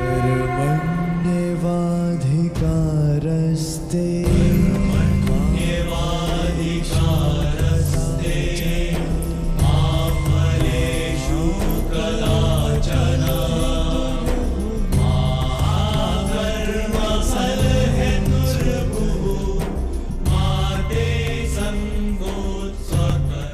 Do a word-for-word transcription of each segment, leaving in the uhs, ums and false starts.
कर्मण्येवाधिकारस्ते मा फलेषु कदाचन मा कर्मफलहेतुर्भुः मा ते संगोत्सकर्म।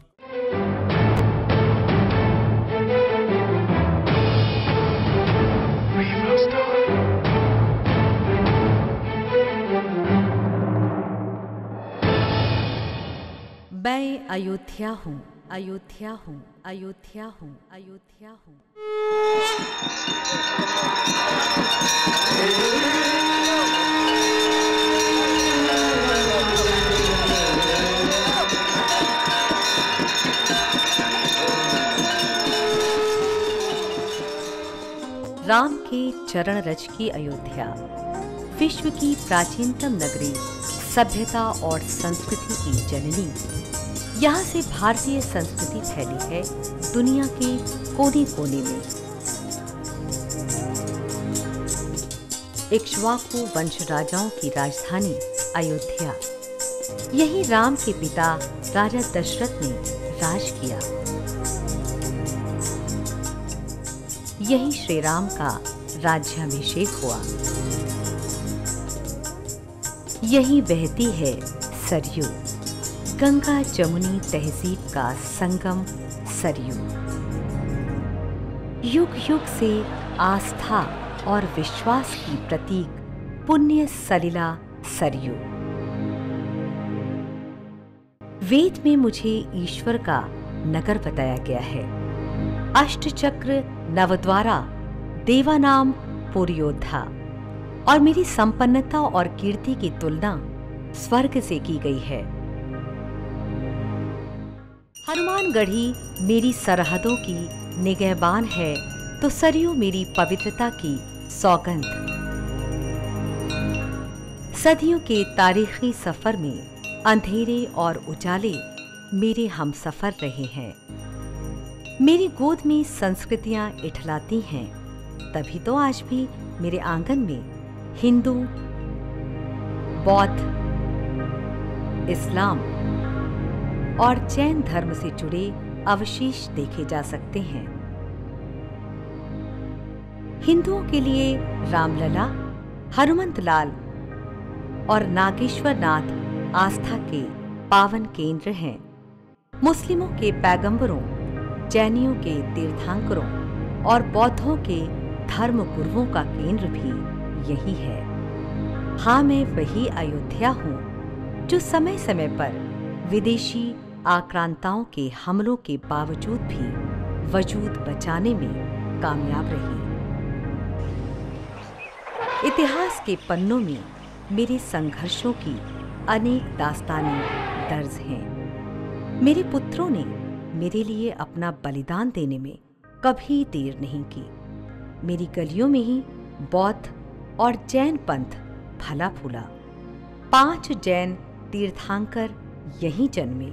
मैं अयोध्या हूँ, अयोध्या हूँ, अयोध्या हूँ, अयोध्या हूँ। राम के चरण रज की अयोध्या, विश्व की प्राचीनतम नगरी, सभ्यता और संस्कृति की जननी। यहाँ से भारतीय संस्कृति फैली है दुनिया के कोने कोने में। इक्ष्वाकु वंश राजाओं की राजधानी अयोध्या, यही राम के पिता राजा दशरथ ने राज किया। यही श्री राम का राज्याभिषेक हुआ। यही बहती है सरयू, गंगा जमुनी तहजीब का संगम सरयू। युग युग से आस्था और विश्वास की प्रतीक पुण्य सलिला सरयू। वेद में मुझे ईश्वर का नगर बताया गया है। अष्टचक्र नवद्वारा देवानाम पुरयोद्धा, और मेरी संपन्नता और कीर्ति की तुलना स्वर्ग से की गई है। हनुमानगढ़ी मेरी सरहदों की निगहबान है, तो सरयू मेरी पवित्रता की सौगंध। सदियों के तारीखी सफर में अंधेरे और उजाले मेरे हमसफर रहे हैं। मेरी गोद में संस्कृतियां इठलाती हैं, तभी तो आज भी मेरे आंगन में हिंदू, बौद्ध, इस्लाम और जैन धर्म से जुड़े अवशेष देखे जा सकते हैं। हिंदुओं के लिए रामलला, हनुमंतलाल और नागेश्वर नाथ आस्था के पावन केंद्र हैं। मुस्लिमों के पैगंबरों, जैनियों के तीर्थंकरों और बौद्धों के धर्म गुरुओं का केंद्र भी यही है। हाँ, मैं वही अयोध्या हूँ जो समय समय पर विदेशी आक्रांताओं के हमलों के बावजूद भी वजूद बचाने में कामयाब रही। इतिहास के पन्नों में मेरे संघर्षों की अनेक दास्तानें दर्ज हैं। मेरे पुत्रों ने मेरे लिए अपना बलिदान देने में कभी देर नहीं की। मेरी गलियों में ही बौद्ध और जैन पंथ फला फूला। पांच जैन तीर्थंकर यहीं जन्मे।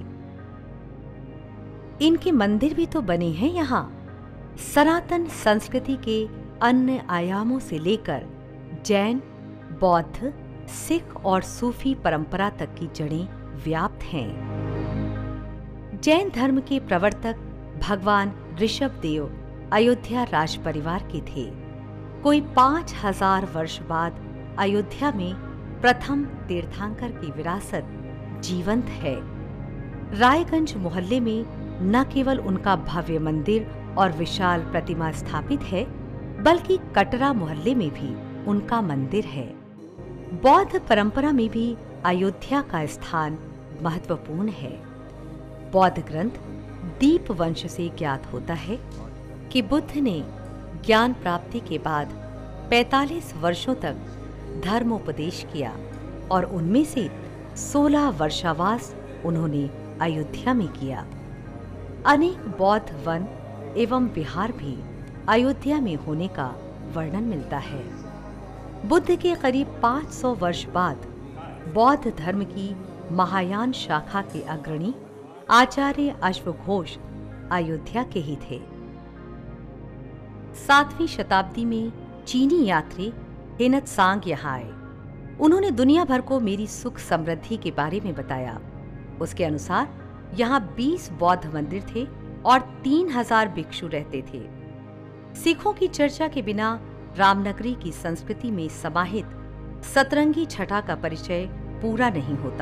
इनके मंदिर भी तो बने हैं यहाँ। सनातन संस्कृति के अन्य आयामों से लेकर जैन, बौद्ध, सिख और सूफी परंपरा तक की जड़ें व्याप्त हैं। जैन धर्म के प्रवर्तक भगवान ऋषभदेव अयोध्या राज परिवार के थे। कोई पांच हजार वर्ष बाद अयोध्या में प्रथम तीर्थंकर की विरासत जीवंत है। रायगंज मोहल्ले में न केवल उनका भव्य मंदिर और विशाल प्रतिमा स्थापित है, बल्कि कटरा मोहल्ले में भी उनका मंदिर है। बौद्ध परंपरा में भी अयोध्या का स्थान महत्वपूर्ण है। बौद्ध ग्रंथ दीप वंश से ज्ञात होता है कि बुद्ध ने ज्ञान प्राप्ति के बाद पैंतालीस वर्षों तक धर्मोपदेश किया और उनमें से सोलह वर्षावास उन्होंने अयोध्या में किया। अनेक बौद्ध वन एवं विहार भी अयोध्या में होने का वर्णन मिलता है। बुद्ध के करीब पाँच सौ वर्ष बाद बौद्ध धर्म की महायान शाखा के अग्रणी आचार्य अश्वघोष अयोध्या के ही थे। सातवीं शताब्दी में चीनी यात्री हेनत सांग यहाँ आए। उन्होंने दुनिया भर को मेरी सुख समृद्धि के बारे में बताया। उसके अनुसार यहाँ बीस बौद्ध मंदिर थे और तीन हजार भिक्षु रहते थे। सिखों की चर्चा के बिना रामनगरी की संस्कृति में समाहित सतरंगी छटा का परिचय पूरा नहीं होता।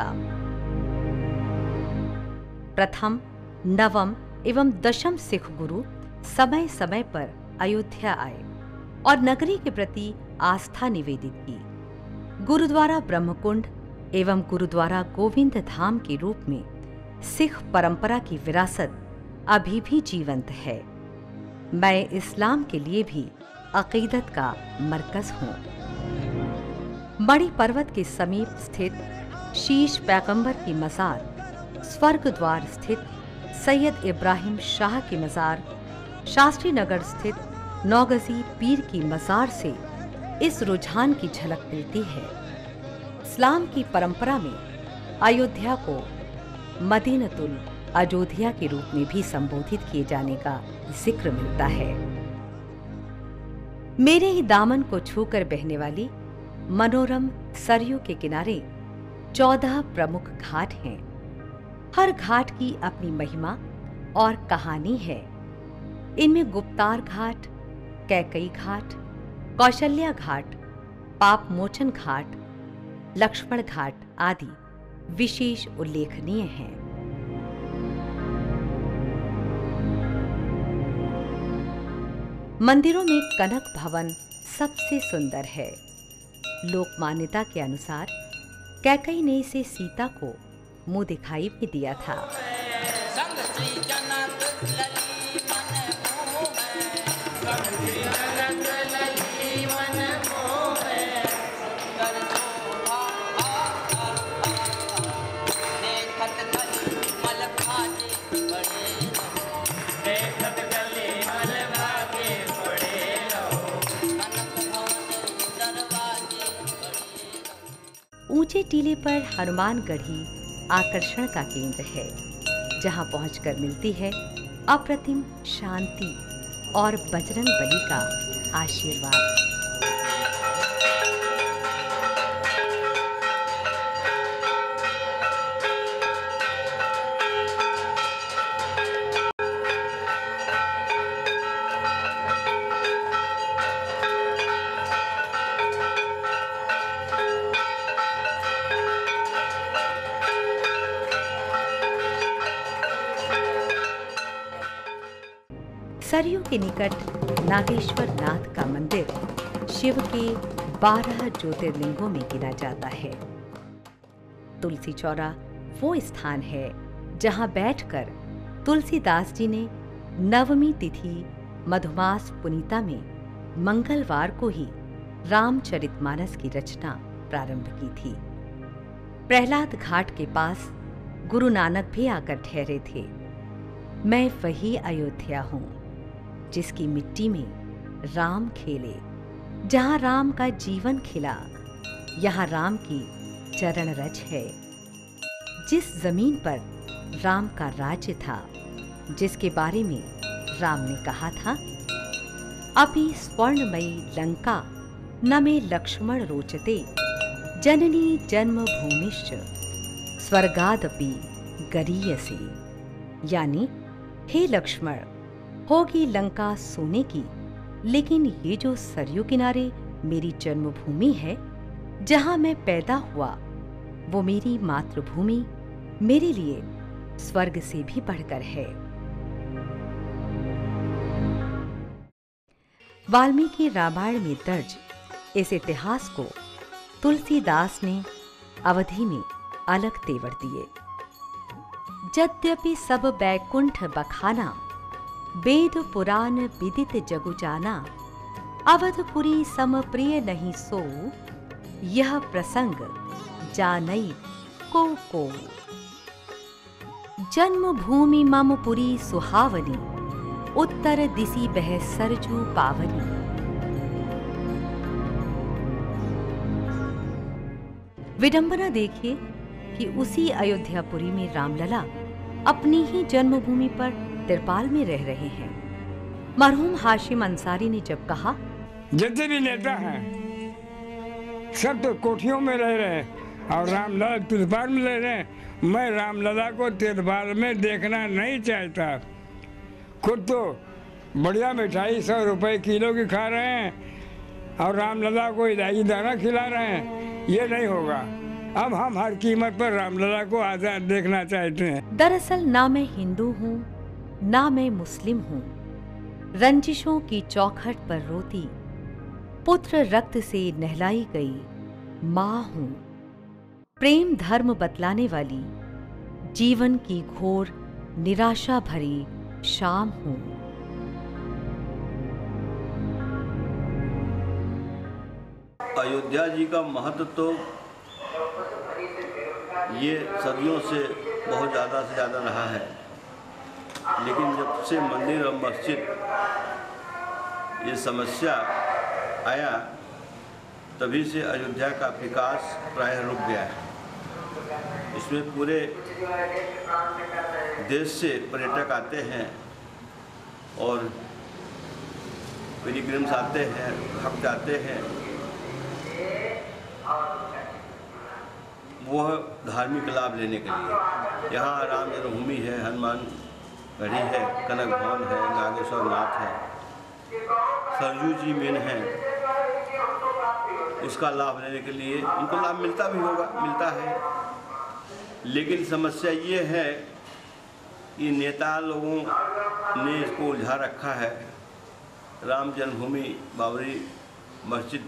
प्रथम, नवम एवं दशम सिख गुरु समय समय पर अयोध्या आए और नगरी के प्रति आस्था निवेदित की। गुरुद्वारा ब्रह्मकुंड एवं गुरुद्वारा गोविंद धाम के रूप में सिख परंपरा की विरासत अभी भी जीवंत है। मैं इस्लाम के लिए भी अकीदत का मरकज हूँ। मणि पर्वत के समीप स्थित शीश पैगंबर की मज़ार, स्वर्ग द्वार स्थित सैयद इब्राहिम शाह की मज़ार, शास्त्री नगर स्थित नौगजी पीर की मज़ार से इस रुझान की झलक मिलती है। इस्लाम की परंपरा में अयोध्या को मदीनतुल अयोध्या के रूप में भी संबोधित किए जाने का जिक्र मिलता है। मेरे ही दामन को छूकर बहने वाली मनोरम सरयू के किनारे चौदह प्रमुख घाट हैं। हर घाट की अपनी महिमा और कहानी है। इनमें गुप्तार घाट, कैकई घाट, कौशल्या घाट, पाप मोचन घाट, लक्ष्मण घाट आदि विशेष उल्लेखनीय हैं। मंदिरों में कनक भवन सबसे सुंदर है। लोक मान्यता के अनुसार कैकई ने इसे सीता को मुंह दिखाई भी दिया था। ऊंचे टीले पर हनुमानगढ़ी आकर्षण का केंद्र है, जहां पहुंचकर मिलती है अप्रतिम शांति और बजरंग बली का आशीर्वाद। सरयू के निकट नागेश्वर नाथ का मंदिर शिव के बारह ज्योतिर्लिंगों में गिना जाता है। तुलसी चौरा वो स्थान है जहां बैठकर तुलसीदास जी ने नवमी तिथि मधुमास पुनीता में मंगलवार को ही रामचरितमानस की रचना प्रारंभ की थी। प्रहलाद घाट के पास गुरु नानक भी आकर ठहरे थे। मैं वही अयोध्या हूँ जिसकी मिट्टी में राम खेले, जहाँ राम का जीवन खिला, यहाँ राम की चरण रज है। जिस जमीन पर राम का राज्य था, जिसके बारे में राम ने कहा था, अपि स्वर्णमयी लंका न मे लक्ष्मण रोचते, जननी जन्मभूमिश्च स्वर्गादपि गरीयसे। यानी हे लक्ष्मण, होगी लंका सोने की, लेकिन ये जो सरयू किनारे मेरी जन्मभूमि है, जहां मैं पैदा हुआ, वो मेरी मातृभूमि मेरे लिए स्वर्ग से भी बढ़कर है। वाल्मीकि रामायण में दर्ज इस इतिहास को तुलसीदास ने अवधि में अलग तेवर दिए। यद्यपि सब बैकुंठ बखाना, वेद पुराण विदित जगु जाना, अवधपुरी सम प्रिय नहीं सो, यह प्रसंग जानई को को। जन्मभूमि मम पुरी सुहावनी, उत्तर दिशि बह सरजू पावनी। विडंबना देखिए कि उसी अयोध्यापुरी में रामलला अपनी ही जन्मभूमि पर तिरपाल में रह रहे हैं। मरहूम हाशिम अंसारी ने जब कहा जितने भी नेता हैं सब तो कोठियों में रह रहे हैं और रामलला तिरपाल में रह रहे हैं। मैं रामलला को तिरपाल में देखना नहीं चाहता। खुद तो बढ़िया मिठाई सौ रुपए किलो की खा रहे हैं और रामलला को इलायची दाना खिला रहे हैं। ये नहीं होगा। अब हम हर कीमत पर रामलला को आजाद देखना चाहते हैं। दरअसल ना मैं हिंदू हूँ ना मैं मुस्लिम हूँ। रंजिशों की चौखट पर रोती पुत्र रक्त से नहलाई गई माँ हूँ। प्रेम धर्म बतलाने वाली जीवन की घोर निराशा भरी शाम हूँ। अयोध्या जी का महत्व तो ये सदियों से बहुत ज़्यादा से ज़्यादा रहा है, लेकिन जब से मंदिर और मस्जिद ये समस्या आया तभी से अयोध्या का विकास प्रायः रुक गया है। इसमें पूरे देश से पर्यटक आते हैं और पिलग्रिम्स आते हैं, भक्त आते हैं। वह धार्मिक लाभ लेने के लिए यहाँ राम जन्मभूमि है, हनुमान गढ़ी है, कनक भवन है, नागेश्वर नाथ है, सरयू जी मेन है। उसका लाभ लेने के लिए उनको लाभ मिलता भी होगा, मिलता है। लेकिन समस्या ये है कि नेता लोगों ने इसको उलझा रखा है। राम जन्मभूमि बाबरी मस्जिद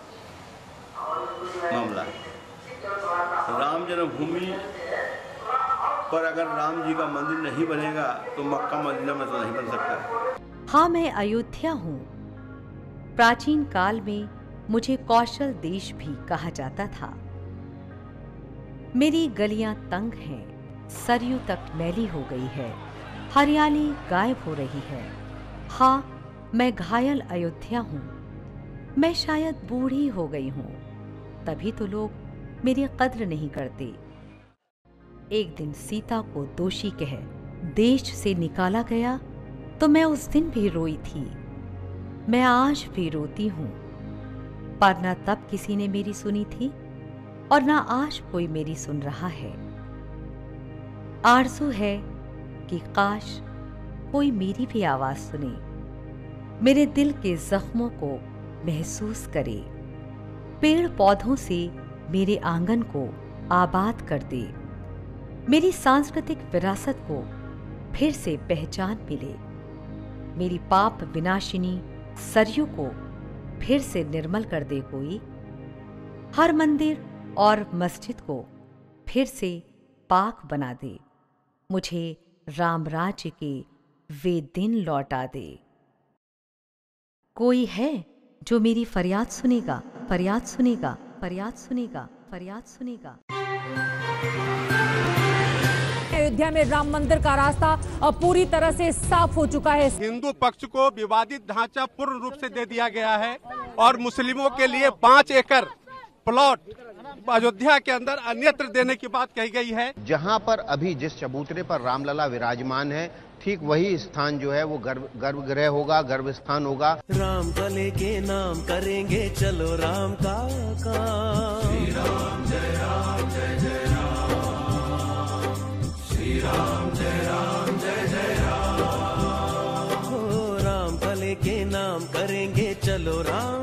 मामला, राम जन्मभूमि पर अगर राम जी का मंदिर नहीं बनेगा तो मक्का मदीना में तो नहीं बन सकता। हाँ, मैं अयोध्या हूँ। प्राचीन काल में मुझे कौशल देश भी कहा जाता था। मेरी गलियां तंग हैं, सरयू तक मैली हो गई है, हरियाली गायब हो रही है। हाँ, मैं घायल अयोध्या हूँ। मैं शायद बूढ़ी हो गई हूँ, तभी तो लोग मेरी कद्र नहीं करते। एक दिन सीता को दोषी कह देश से निकाला गया तो मैं उस दिन भी रोई थी। मैं आज भी रोती हूँ, पर न तब किसी ने मेरी सुनी थी और न आज कोई मेरी सुन रहा है। आरज़ू है कि काश कोई मेरी भी आवाज सुने, मेरे दिल के जख्मों को महसूस करे, पेड़ पौधों से मेरे आंगन को आबाद कर दे, मेरी सांस्कृतिक विरासत को फिर से पहचान मिले, मेरी पाप विनाशिनी सरयू को फिर से निर्मल कर दे कोई, हर मंदिर और मस्जिद को फिर से पाक बना दे, मुझे राम राज्य के वे दिन लौटा दे। कोई है जो मेरी फरियाद सुनेगा, फरियाद सुनेगा, फरियाद सुनेगा, फरियाद सुनेगा। अयोध्या में राम मंदिर का रास्ता अब पूरी तरह से साफ हो चुका है। हिंदू पक्ष को विवादित ढांचा पूर्ण रूप से दे दिया गया है और मुस्लिमों के लिए पाँच एकड़ प्लॉट अयोध्या के अंदर अन्यत्र देने की बात कही गई है। जहां पर अभी जिस चबूतरे पर रामलला विराजमान है, ठीक वही स्थान जो है वो गर्भ गर्भगृह होगा, गर्भ स्थान होगा। राम कले के नाम करेंगे चलो राम का काम। श्री राम जय राम जय जय राम, श्री राम जय राम जय जय राम। हो राम कले के नाम करेंगे चलो राम